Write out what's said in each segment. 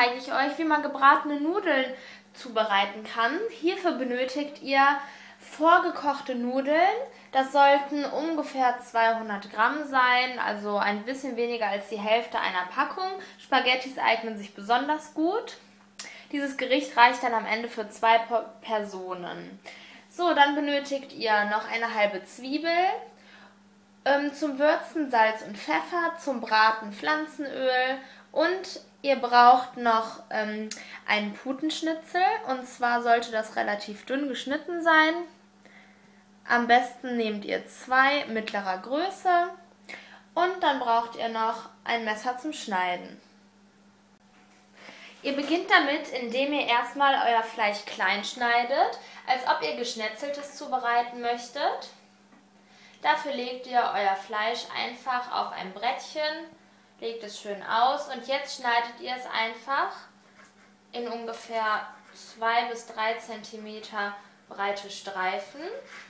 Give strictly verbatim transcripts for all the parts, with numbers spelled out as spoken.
zeige ich euch, wie man gebratene Nudeln zubereiten kann. Hierfür benötigt ihr vorgekochte Nudeln. Das sollten ungefähr zweihundert Gramm sein, also ein bisschen weniger als die Hälfte einer Packung. Spaghettis eignen sich besonders gut. Dieses Gericht reicht dann am Ende für zwei Personen. So, dann benötigt ihr noch eine halbe Zwiebel. Ähm, zum Würzen Salz und Pfeffer, zum Braten Pflanzenöl und ihr braucht noch ähm, einen Putenschnitzel, und zwar sollte das relativ dünn geschnitten sein. Am besten nehmt ihr zwei mittlerer Größe und dann braucht ihr noch ein Messer zum Schneiden. Ihr beginnt damit, indem ihr erstmal euer Fleisch klein schneidet, als ob ihr Geschnetzeltes zubereiten möchtet. Dafür legt ihr euer Fleisch einfach auf ein Brettchen, legt es schön aus und jetzt schneidet ihr es einfach in ungefähr zwei bis drei Zentimeter breite Streifen.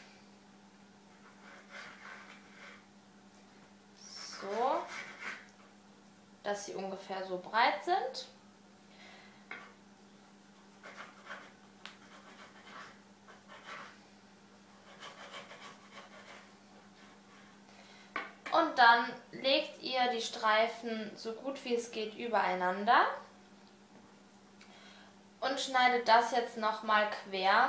So, dass sie ungefähr so breit sind. Und dann legt ihr die Streifen so gut wie es geht übereinander und schneidet das jetzt nochmal quer.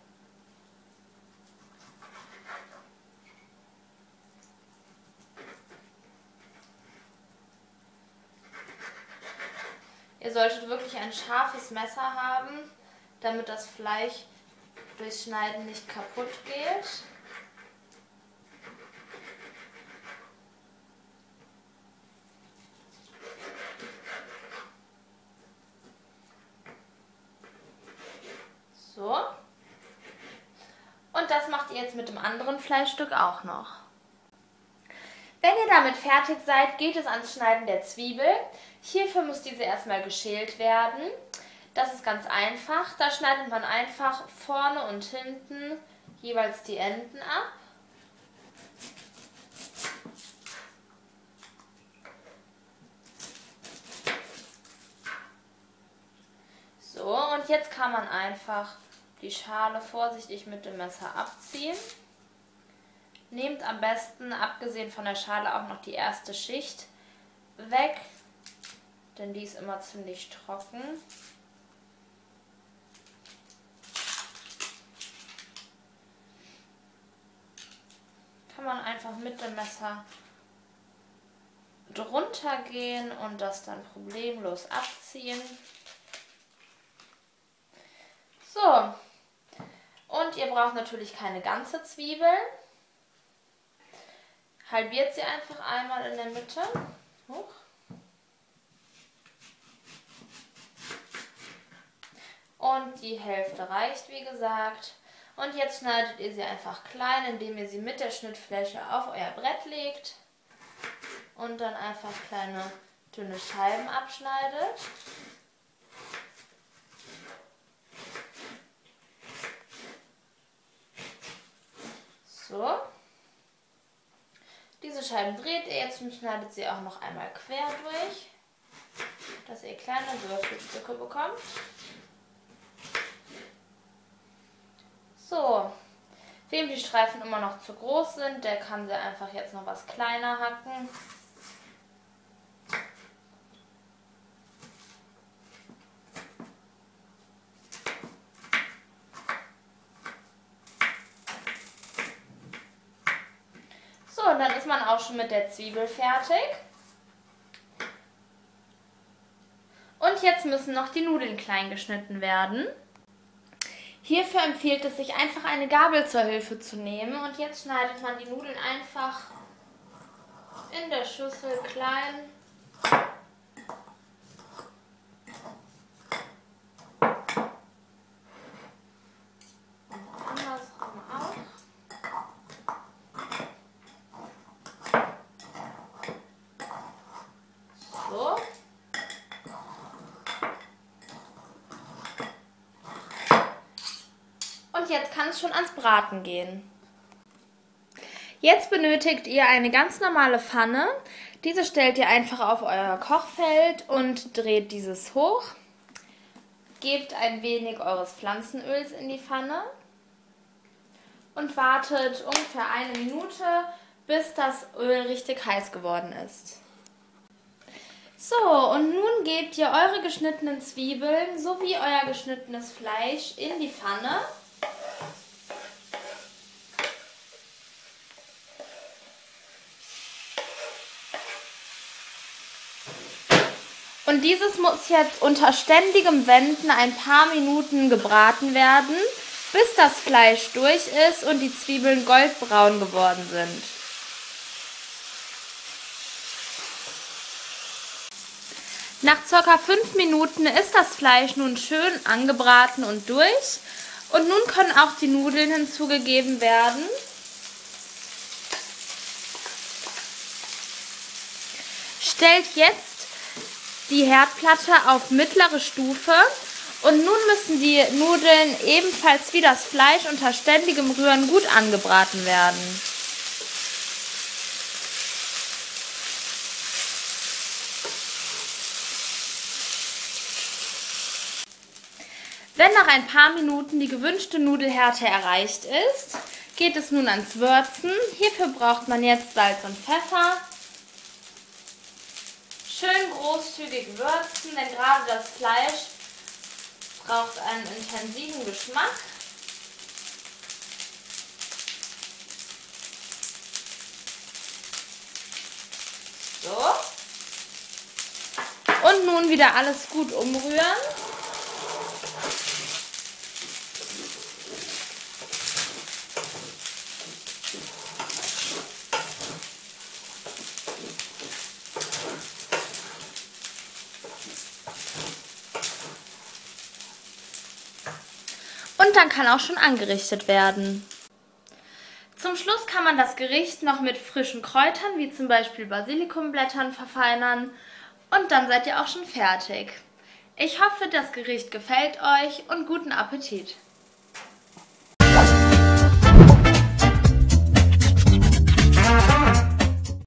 Ihr solltet wirklich ein scharfes Messer haben, damit das Fleisch durchs Schneiden nicht kaputt geht. So. Und das macht ihr jetzt mit dem anderen Fleischstück auch noch. Wenn ihr damit fertig seid, geht es ans Schneiden der Zwiebel. Hierfür muss diese erstmal geschält werden. Das ist ganz einfach. Da schneidet man einfach vorne und hinten jeweils die Enden ab. So, und jetzt kann man einfach die Schale vorsichtig mit dem Messer abziehen. Nehmt am besten, abgesehen von der Schale, auch noch die erste Schicht weg, denn die ist immer ziemlich trocken. Kann man einfach mit dem Messer drunter gehen und das dann problemlos abziehen. So, und ihr braucht natürlich keine ganze Zwiebel. Halbiert sie einfach einmal in der Mitte. Hoch. Und die Hälfte reicht, wie gesagt. Und jetzt schneidet ihr sie einfach klein, indem ihr sie mit der Schnittfläche auf euer Brett legt und dann einfach kleine dünne Scheiben abschneidet. So. Diese Scheiben dreht ihr jetzt und schneidet sie auch noch einmal quer durch, dass ihr kleine Würfelstücke bekommt. So, wem die Streifen immer noch zu groß sind, der kann sie einfach jetzt noch was kleiner hacken. So, und dann ist man auch schon mit der Zwiebel fertig. Und jetzt müssen noch die Nudeln klein geschnitten werden. Hierfür empfiehlt es sich, einfach eine Gabel zur Hilfe zu nehmen. Und jetzt schneidet man die Nudeln einfach in der Schüssel klein. Und andersrum auch. So. Und jetzt kann es schon ans Braten gehen. Jetzt benötigt ihr eine ganz normale Pfanne. Diese stellt ihr einfach auf euer Kochfeld und dreht dieses hoch. gebt ein wenig eures Pflanzenöls in die Pfanne und wartet ungefähr eine Minute, bis das Öl richtig heiß geworden ist. So, und nun gebt ihr eure geschnittenen Zwiebeln sowie euer geschnittenes Fleisch in die Pfanne. Und dieses muss jetzt unter ständigem Wenden ein paar Minuten gebraten werden, bis das Fleisch durch ist und die Zwiebeln goldbraun geworden sind. Nach ca. fünf Minuten ist das Fleisch nun schön angebraten und durch. Und nun können auch die Nudeln hinzugegeben werden. Stellt jetzt die Herdplatte auf mittlere Stufe und nun müssen die Nudeln ebenfalls wie das Fleisch unter ständigem Rühren gut angebraten werden. Wenn nach ein paar Minuten die gewünschte Nudelhärte erreicht ist, geht es nun ans Würzen. Hierfür braucht man jetzt Salz und Pfeffer. Schön großzügig würzen, denn gerade das Fleisch braucht einen intensiven Geschmack. So. Und nun wieder alles gut umrühren. Und dann kann auch schon angerichtet werden. Zum Schluss kann man das Gericht noch mit frischen Kräutern, wie zum Beispiel Basilikumblättern, verfeinern und dann seid ihr auch schon fertig. Ich hoffe, das Gericht gefällt euch und guten Appetit!